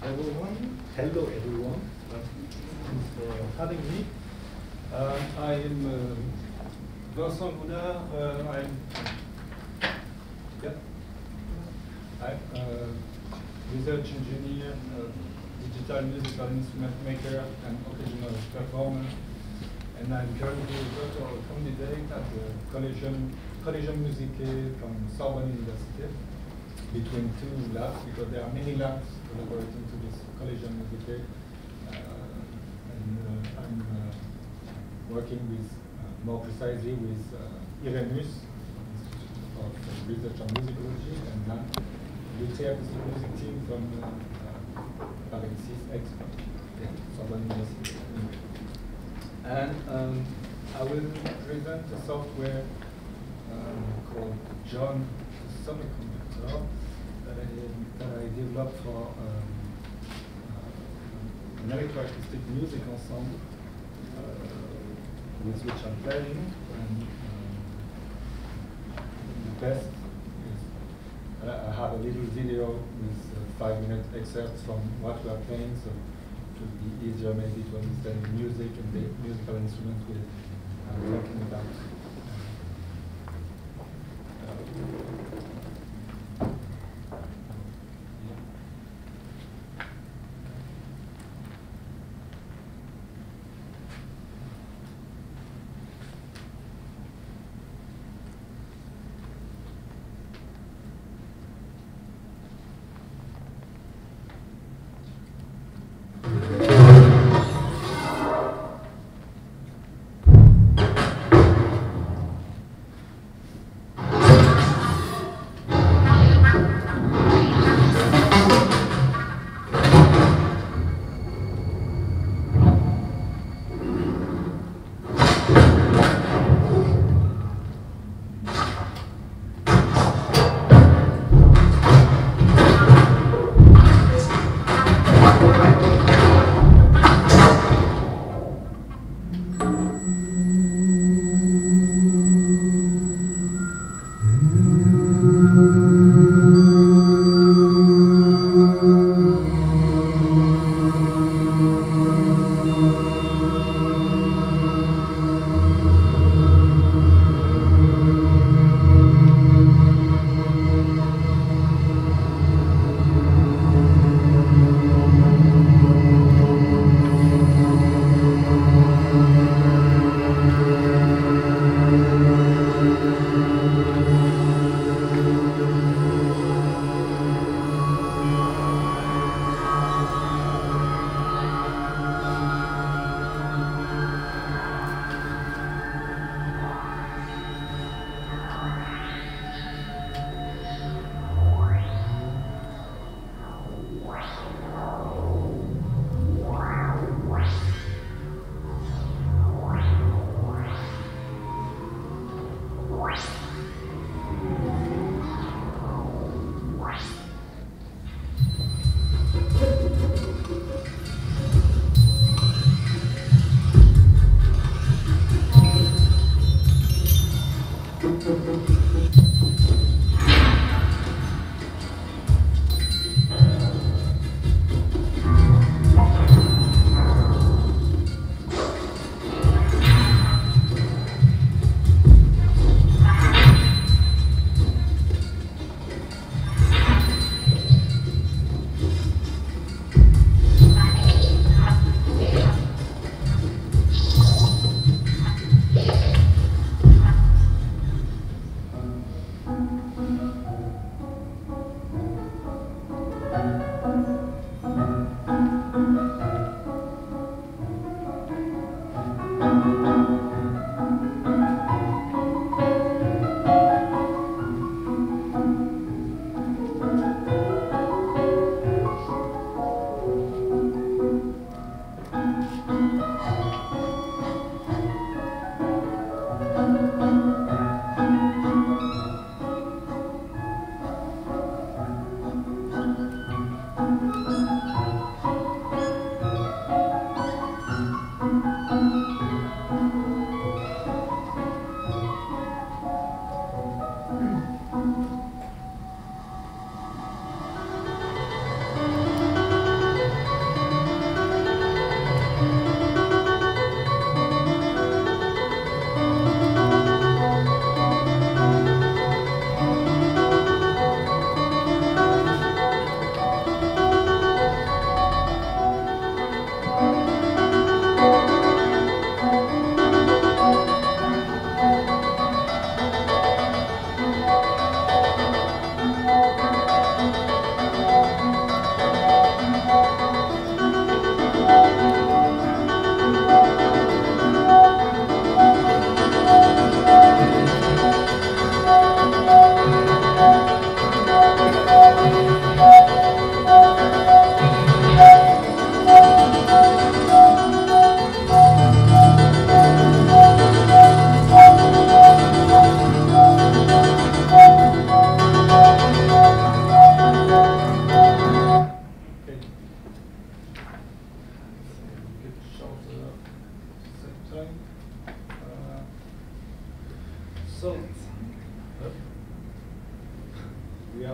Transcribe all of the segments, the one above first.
Hello everyone. Thanks for having me. I am Vincent Goudard. I'm a research engineer, digital musical instrument maker, and occasional performer. And I'm currently a doctoral candidate at the Collegium Musique from Sorbonne University, between two labs, because there are many labs collaborating to this Collegium Musique. I'm working with, more precisely, with IRMMT, Institute of Research on Musicology, and MilieuX music team from Paris 6X, Sorbonne University. And I will present a software called John, the Semi-Conductor, that I developed for an electroacoustic music ensemble with which I'm playing. And the best is I have a little video with 5-minute excerpts from what we are playing, so it will be easier maybe to understand the music and the musical instruments we're talking about.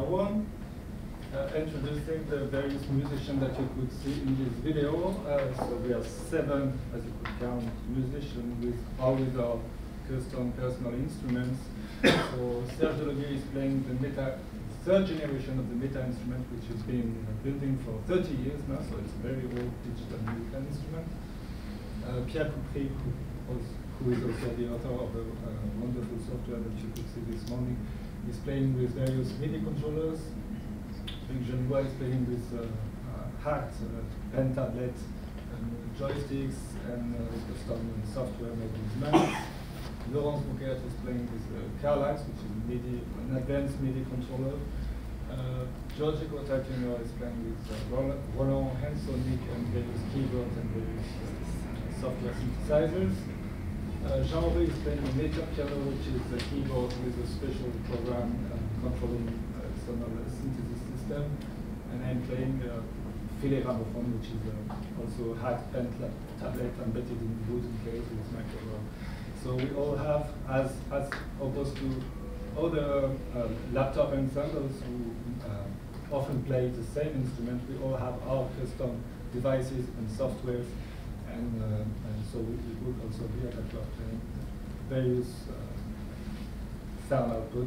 one, introducing the various musicians that you could see in this video. So we have 7, as you could count, musicians with all with our custom personal instruments. So Serge Delevier is playing the third generation of the Meta instrument, which has been building for 30 years now, so it's a very old digital musical instrument. Pierre Coupry, who is also the author of a wonderful software that you could see this morning, is playing with various MIDI controllers. Jean-Louis is playing with hacked pen tablets, joysticks, and custom software made with mouse. Laurence Bouquet is playing with Carlax, which is an advanced MIDI controller. George Cotatino is playing with Roland Hansonic and various keyboards and various software synthesizers. Jean-Henri is playing a nature piano, which is a keyboard with a special program controlling external synthesis system. And I'm playing filet gramophone, which is also a hacked pen tablet embedded in wooden case with microphone. So we all have, as opposed to other laptop ensembles who often play the same instrument, we all have our custom devices and softwares, and so we would also hear that we are playing various sound output,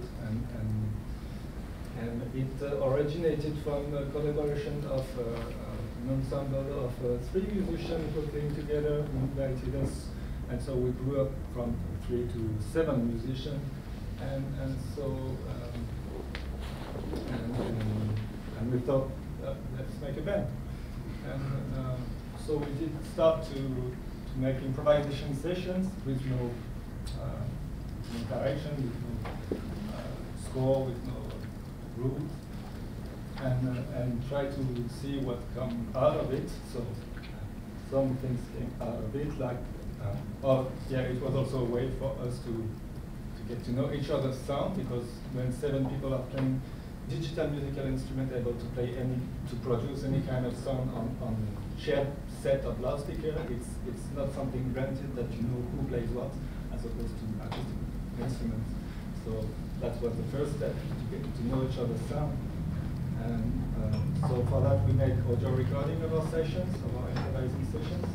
and it originated from a collaboration of an ensemble of 3 musicians who were playing together, who invited us. And so we grew up from 3 to 7 musicians, and so and we thought let's make a band, and so we did start to make improvisation sessions with no direction, with no score, with no rules, and try to see what come out of it. So some things came out of it, like. It was also a way for us to get to know each other's sound, because when 7 people are playing digital musical instrument, able to produce any kind of sound on a shared set of loudspeaker, it's not something granted that you know who plays what, as opposed to acoustic instruments. So that was the first step, to get to know each other's sound. And so for that we made audio recording of our sessions, of our improvising sessions.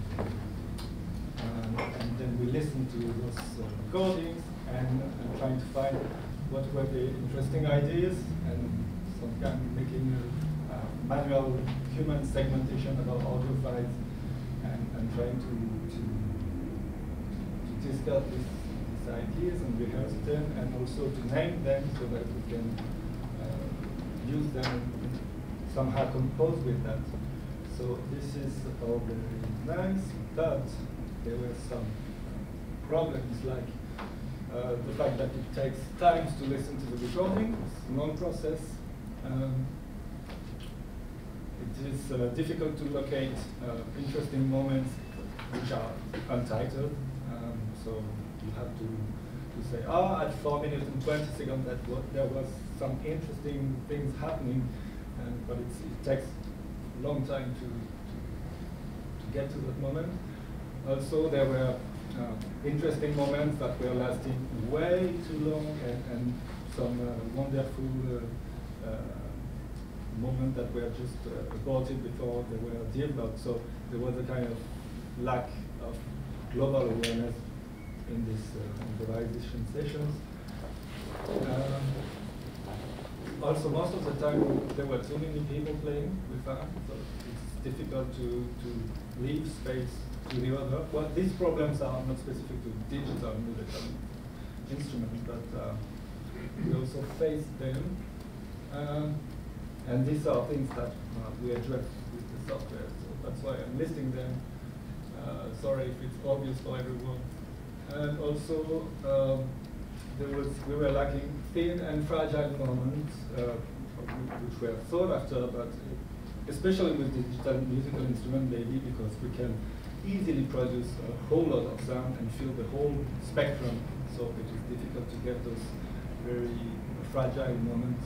And then we listened to those recordings and trying to find what were the interesting ideas, and some kind of making a manual human segmentation of our audio files, and trying to discuss these ideas and rehearse them, and also to name them so that we can use them and somehow compose with that. So this is all very nice, but there were some problems, like the fact that it takes time to listen to the recording. It's a long process. It is difficult to locate interesting moments which are untitled. So you have to say, at 4 minutes and 20 seconds there was some interesting things happening, but it takes a long time to get to that moment. Also, there were interesting moments that were lasting way too long, and some wonderful moments that were just aborted before they were developed. So there was a kind of lack of global awareness in these improvisation sessions. Also, most of the time there were too many people playing with that, so it's difficult to leave space to the other. Well, these problems are not specific to digital musical instruments, but we also face them. And these are things that we address with the software, so that's why I'm listing them. Sorry if it's obvious for everyone. And also, we were lacking thin and fragile moments, which were sought after, but especially with digital musical instrument, maybe because we can easily produce a whole lot of sound and fill the whole spectrum, so it is difficult to get those very fragile moments.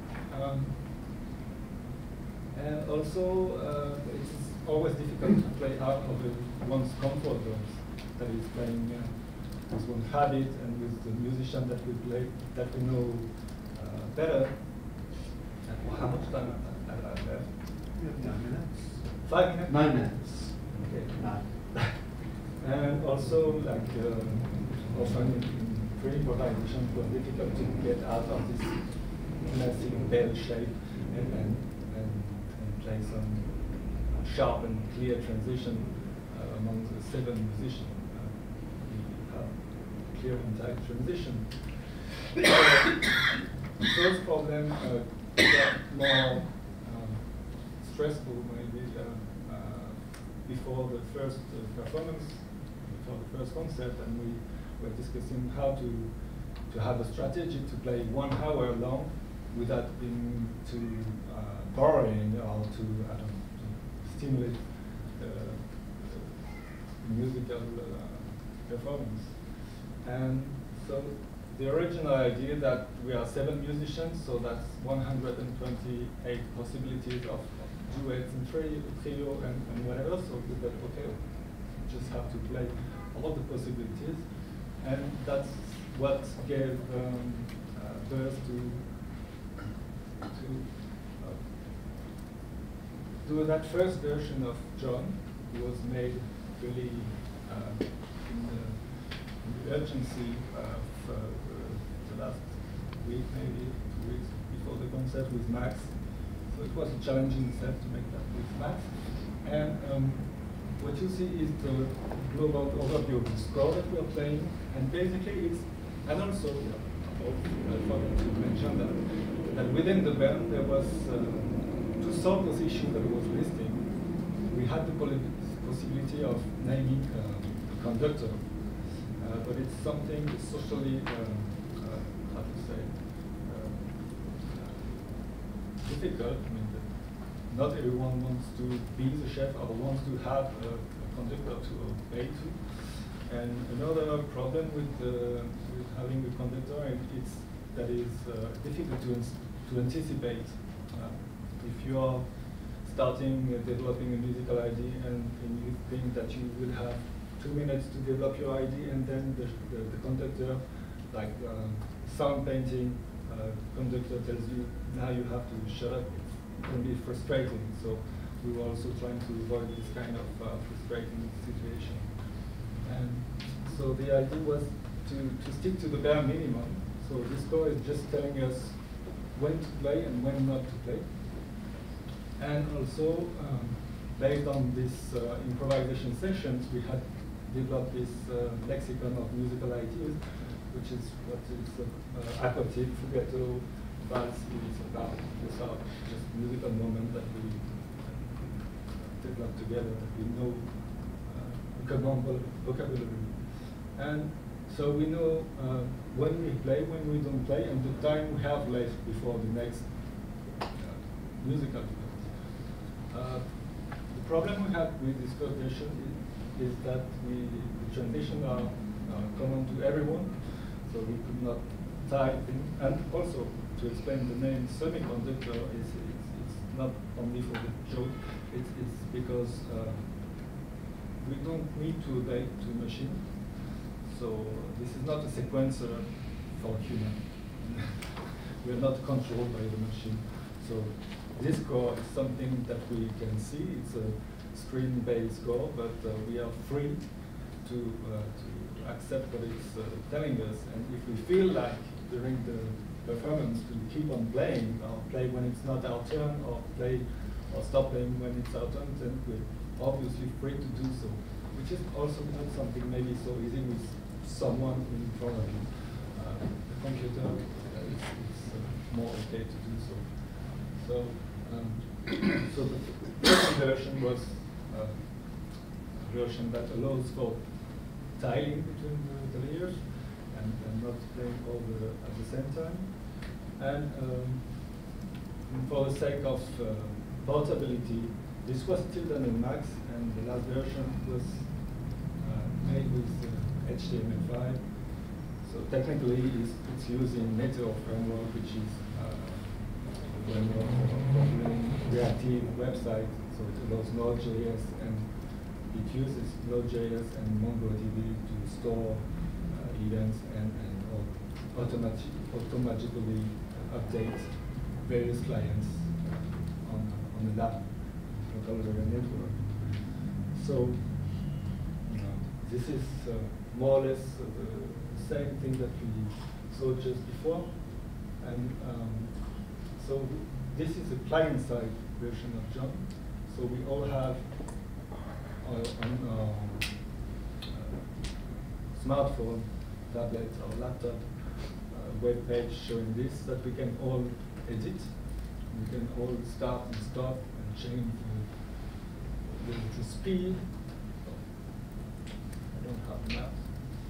And also, it's always difficult to play out of one's comfort zone, that is playing with one's habit and with the musician that we play, that we know better. 5 minutes? 9 minutes. Okay. 9. And also, like, often in pre-improvisation, it was difficult to get out of this classic bell shape and play some sharp and clear transition among the 7 musicians. We have clear and tight transition. Those problems got more stressful maybe before the first performance, before the first concert, and we were discussing how to have a strategy to play 1 hour long without being too boring or to stimulate musical performance. And so the original idea that we are 7 musicians, so that's 128 possibilities of duets and trio and whatever. So we thought, okay, we just have to play all the possibilities, and that's what gave birth to that first version of John. It was made really in the urgency of the last week, maybe 2 weeks before the concert with Max. So it was a challenge in itself to make that with Max. And what you see is the global overview of the score that we are playing, and basically it's, and also, I forgot to mention that within the band there was, to solve this issue that I was listing, we had the possibility of naming a conductor, but it's something socially, how to say, difficult. I mean, not everyone wants to be the chef or wants to have a conductor to obey to. And another problem with having a conductor is that it's difficult to anticipate. If you are starting developing a musical idea and you think that you will have 2 minutes to develop your idea, and then the conductor, like sound painting conductor, tells you now you have to shut up, it can be frustrating. So we were also trying to avoid this kind of frustrating situation. And so the idea was to stick to the bare minimum. So this score is just telling us when to play and when not to play. And also, based on these improvisation sessions, we had developed this lexicon of musical ideas, which is what is acronym, fugato, valse is about. These are just musical moments that we developed together, that we know common vocabulary. And so we know when we play, when we don't play, and the time we have left before the next musical event. The problem we have with this coordination is that the transitions are common to everyone, so we could not tie things. And also, to explain the name Semi-Conductor, it's not only for the joke, it's because we don't need to obey to a machine. So this is not a sequencer for human. We are not controlled by the machine. So this score is something that we can see. It's a screen-based score, but we are free to accept what it's telling us. And if we feel like during the performance to keep on playing, or play when it's not our turn, or play or stop playing when it's our turn, then we're obviously free to do so, which is also not something maybe so easy with someone in front of you. The computer, it's more okay to do so. So, so the first version was a version that allows for tiling between the layers and not playing all at the same time. And for the sake of portability, this was still done in Max, and the last version was made with HTML5. So technically, it's using Meteor framework, which is reactive website, so it allows Node.js, and it uses Node.js and MongoDB to store events and automatically update various clients on the lab. vocabulary network. So this is more or less the same thing that we saw just before. And so this is a client-side version of John. So we all have on our smartphone, tablet, or laptop web page showing this that we can all edit. We can all start and stop and change the speed. I don't have maps.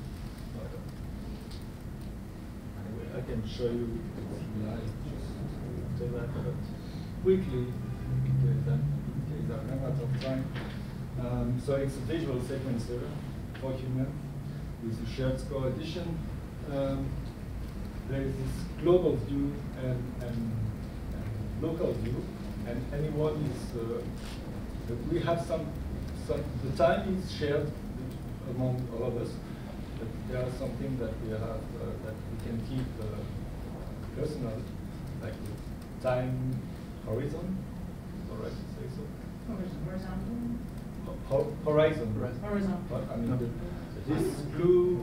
Anyway, I can show you live just after that, but quickly, in case I run out of time. So it's a visual sequencer for human with a shared score addition. There is this global view and local view, and anyone is, we have some, the time is shared among all of us, but there are something that we have, that we can keep personal, like the time horizon, is all right to say so? Horizontal? Horizon. Horizontal. I mean, this blue,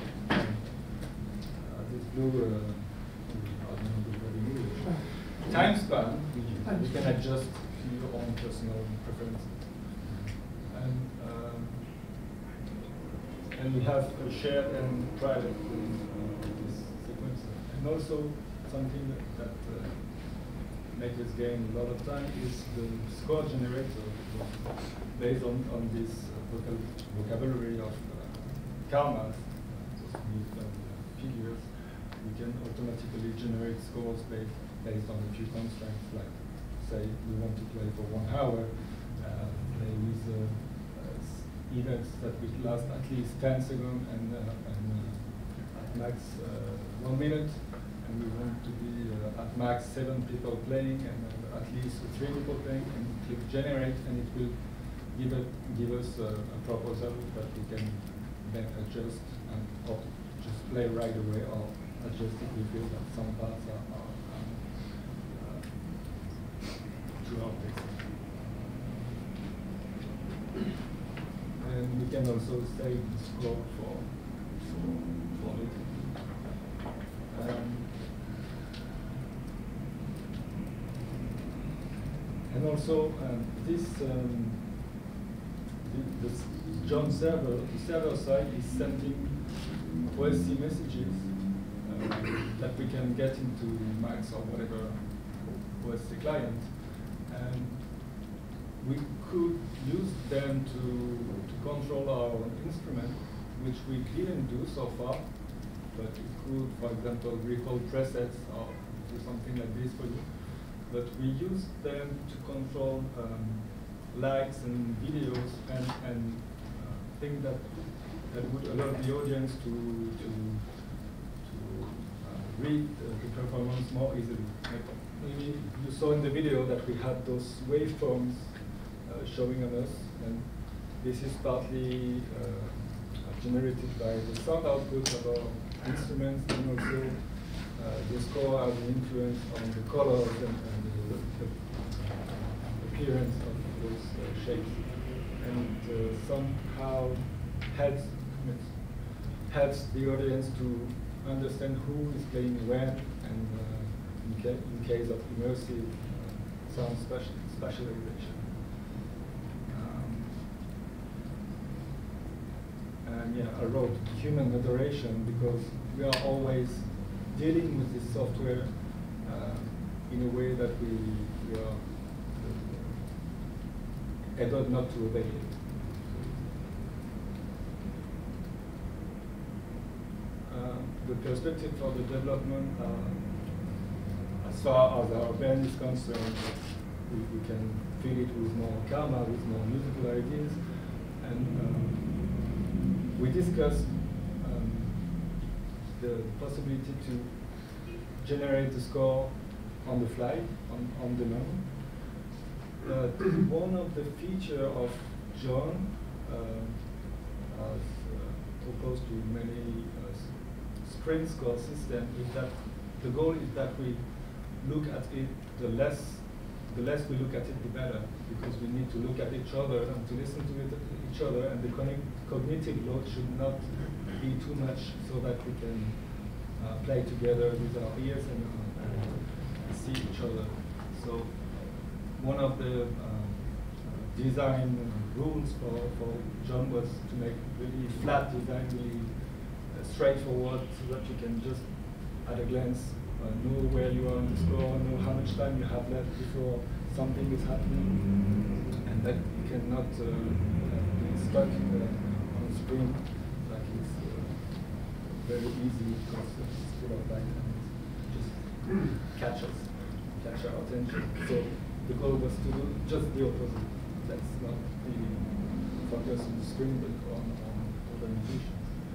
time span, you can adjust to your own personal preferences. And we have a shared and private this sequencer. And also something that makes us gain a lot of time is the score generator based on this vocabulary of karmas, figures. We can automatically generate scores based on a few constraints, like say we want to play for 1 hour, play with events that will last at least 10 seconds and at max 1 minute, and we want to be at max 7 people playing and at least 3 people playing, and click generate, and it will give us a proposal that we can then adjust and or just play right away, or adjust if we feel that some parts are too obvious. And we can also save the score for later. And also this John server, the server side is sending OSC messages that we can get into Max or whatever OSC client, and we could use them to control our instrument, which we didn't do so far, but it could, for example, recall presets or do something like this for you. But we use them to control likes and videos and things that would allow the audience to read the performance more easily. Like maybe you saw in the video that we had those waveforms showing on us, and this is partly generated by the sound output of our instruments, and also the score has an influence on the colors and the appearance of those shapes, and somehow helps the audience to understand who is playing when, and in case of immersive sound spatialization. And yeah, I wrote human moderation because we are always dealing with this software in a way that we are able not to obey it. The perspective for the development, as far as our band is concerned, we can fill it with more karma, with more musical ideas, and we discussed the possibility to generate the score on the fly, on demand. One of the features of John, as opposed to many sprint score system, is that the goal is that we look at it the less the less we look at it, the better, because we need to look at each other and to listen to each other, and the cognitive load should not be too much, so that we can play together with our ears and see each other. So one of the design rules for John was to make really flat design, really straightforward, so that you can just at a glance know where you are on the score, know how much time you have left before something is happening, and that you cannot be stuck on a screen like it's very easy because it's full of light and just catch our attention. So the goal was to do just the opposite. Let's not really focus on the screen, but on other musicians.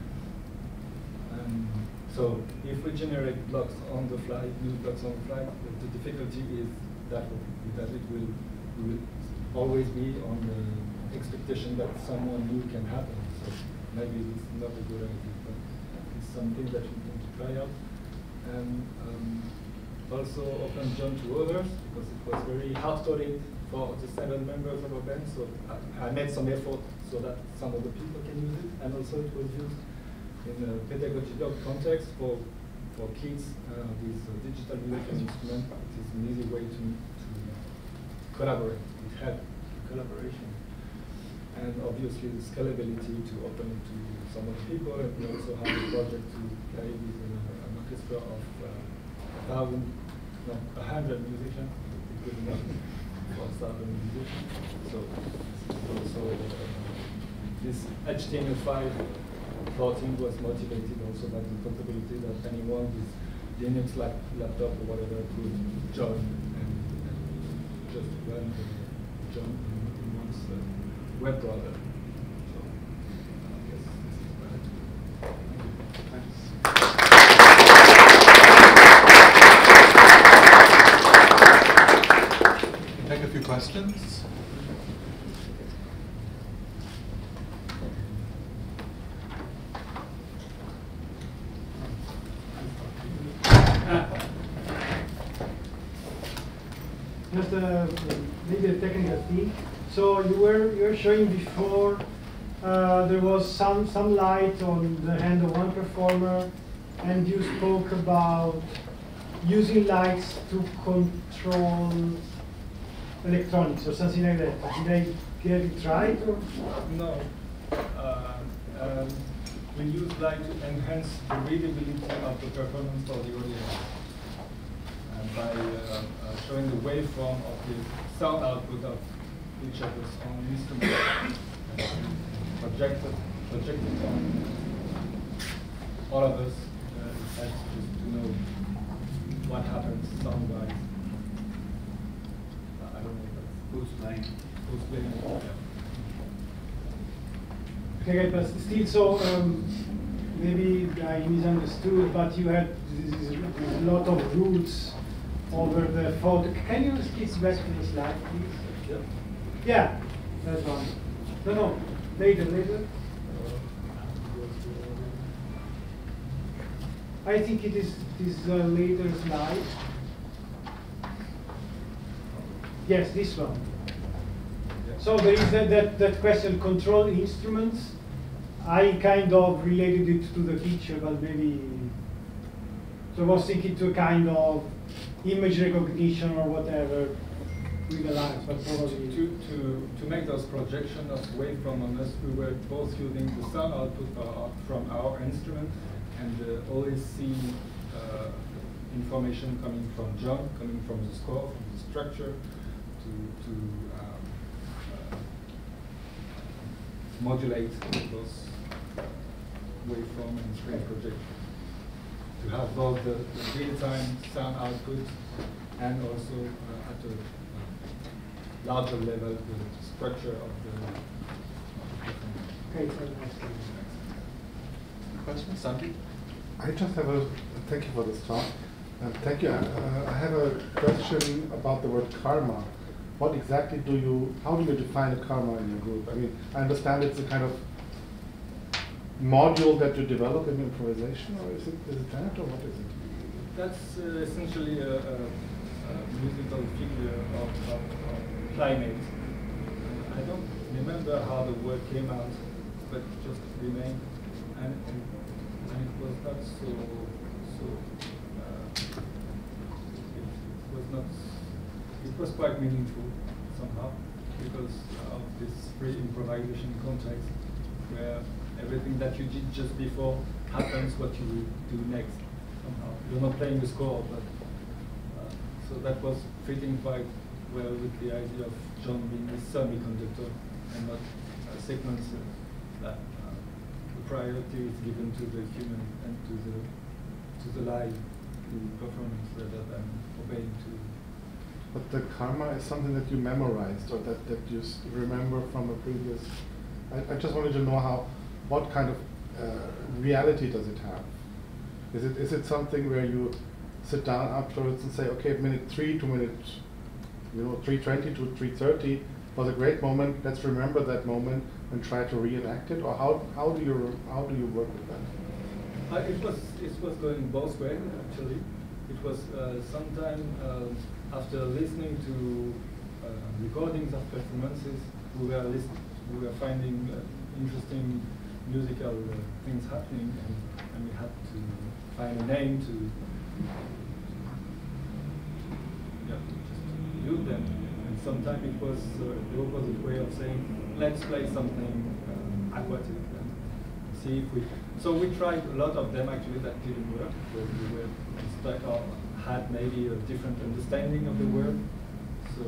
So if we generate blocks on the fly, new blocks on the fly, the difficulty is that it will always be on the expectation that someone new can happen. So maybe it's not a good idea, but it's something that we need to try out. And also open John to others, because it was very hard-coded for the 7 members of our band. So I made some effort so that some other people can use it, and also it was used in a pedagogical context for kids with digital musical instrument. It is an easy way to collaborate. It helps collaboration. And obviously the scalability to open it to some other people, and we also have a project to play with an orchestra of 100 musicians. It's good enough for 1,000 musicians. So also this HTML5 14 was motivated also by the portability that anyone with Linux laptop or whatever could join and just run the John in one's web browser. So I guess this is better. Thanks. We can take a few questions. Just maybe a technical thing. So you were showing before there was some light on the hand of one performer, and you spoke about using lights to control electronics or something like that. Did I get it right? Or? No. We use light to enhance the readability of the performance for the audience. By showing the waveform of the sound output of each of us on instrument, projected on all of us. It helps just to know what happens sound-wise. I don't know if that's who's playing. Yeah. Okay, but still, so maybe I misunderstood, but you had this a lot of rules over the photo. Can you skip back to the slide, please? Yeah. Yeah, that one. No, later. I think it is this later slide. Yes, this one. Yeah. So there is that question, control instruments. I kind of related it to the picture, but maybe, so I was thinking to a kind of image recognition or whatever with the lights, but probably to make those projections of waveform on us, we were both using the sound output from our instrument and always see information coming from John, coming from the score, from the structure, to modulate those waveform and screen projection. To have both the real-time sound output and also at a larger level the structure of the okay. Question, Sandy? I just have thank you for this talk. Thank you. I have a question about the word karma. What exactly how do you define a karma in your group? I mean, I understand it's a kind of module that you develop in improvisation, or is it that, or what is it? That's essentially a musical figure of of climate. I don't remember how the word came out, but just remained, and it was not so. It was quite meaningful somehow because of this free improvisation context where everything that you did just before happens what you will do next somehow. You're not playing the score, but so that was fitting quite well with the idea of John being a semi-conductor and not a sequencer, that the priority is given to the human and to the live performance rather than obeying to. But the karma is something that you memorized or that you remember from a previous. I just wanted to know what kind of reality does it have? Is it something where you sit down afterwards and say, okay, minute 3 to minute, 3:20 to 3:30 was a great moment. Let's remember that moment and try to reenact it. Or how do you work with that? It was going both ways actually. It was sometime after listening to recordings of performances, we were finding interesting musical things happening, and we had to find a name to just use them. And sometimes it was the opposite way of saying, let's play something aquatic and see if we. So we tried a lot of them actually that didn't work, because we were stuck or had maybe a different understanding of the word. So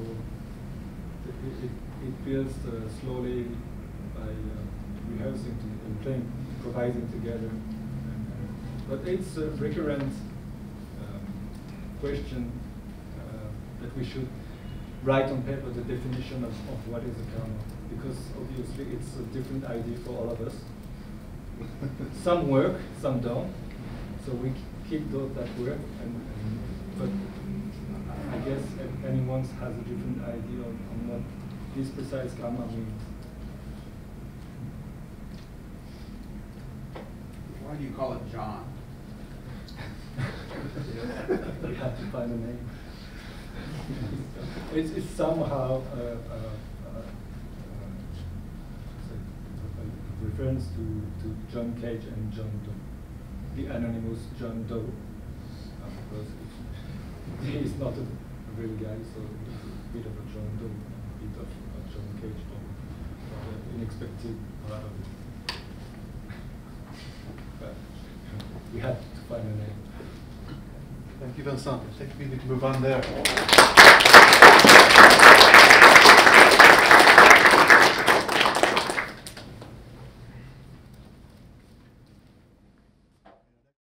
it builds slowly by rehearsing and playing, improvising together. But it's a recurrent question that we should write on paper the definition of what is a karma, because obviously it's a different idea for all of us. Some work, some don't. So we keep those that work, but I guess anyone has a different idea on what this precise karma means. Why do you call it John? We have to find a name. It's somehow a reference to John Cage and John Doe, the anonymous John Doe, because he is not a real guy, so he's a bit of a John Doe, a bit of a John Cage, or unexpected part of it. But we had to find a name. Thank you, Vincent. I think we need to move on there.